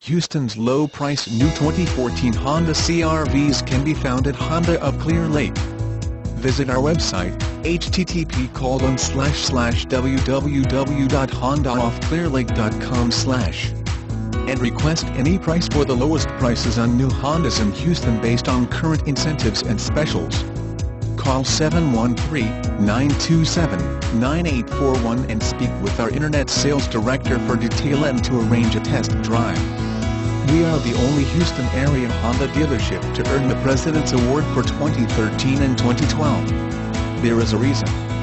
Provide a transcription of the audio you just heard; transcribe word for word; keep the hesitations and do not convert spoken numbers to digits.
Houston's low-price new twenty fourteen Honda C R Vs can be found at Honda of Clear Lake. Visit our website, h t t p colon slash slash w w w dot honda of clear lake dot com slash and request any price for the lowest prices on new Hondas in Houston based on current incentives and specials. Call seven one three, nine two seven, nine eight four one and speak with our Internet Sales Director for detail and to arrange a test drive. We are the only Houston area Honda dealership to earn the President's Award for twenty thirteen and twenty twelve. There is a reason.